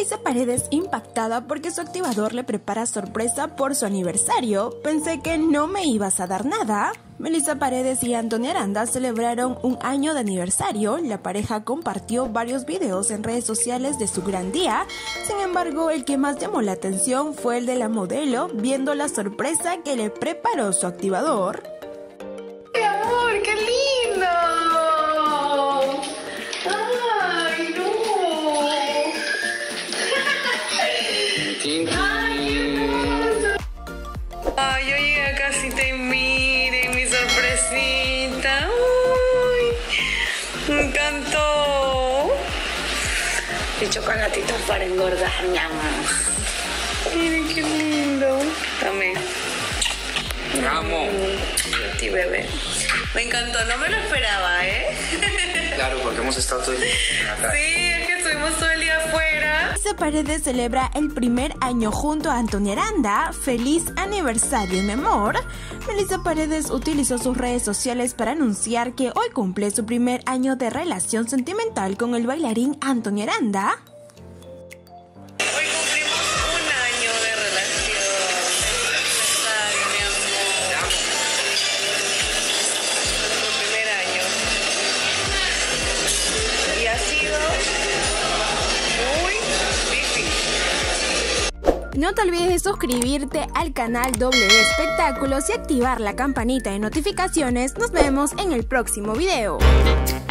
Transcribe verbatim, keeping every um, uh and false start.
Melissa Paredes impactada porque su activador le prepara sorpresa por su aniversario. Pensé que no me ibas a dar nada. Melissa Paredes y Anthony Aranda celebraron un año de aniversario. La pareja compartió varios videos en redes sociales de su gran día. Sin embargo, el que más llamó la atención fue el de la modelo, viendo la sorpresa que le preparó su activador. ¡Qué amor, qué lindo! ¡Ay, no! Ay, yo llegué a casita y miren mi sorpresita. Uy, me encantó. Y chocolatitos para engordar, mi amor. Miren qué lindo. Dame. Te amo. A ti, bebé. Me encantó, no me lo esperaba, ¿eh? Claro, porque hemos estado todo el día acá. Sí, es que estuvimos todo el día afuera. Melissa Paredes celebra el primer año junto a Anthony Aranda. ¡Feliz aniversario, mi amor! Melissa Paredes utilizó sus redes sociales para anunciar que hoy cumple su primer año de relación sentimental con el bailarín Anthony Aranda. Hoy cumplimos un año de relación. Aniversario, mi amor. Nuestro primer año. Y ha sido muy difícil. No te olvides de suscribirte al canal W Espectáculos y activar la campanita de notificaciones. Nos vemos en el próximo video.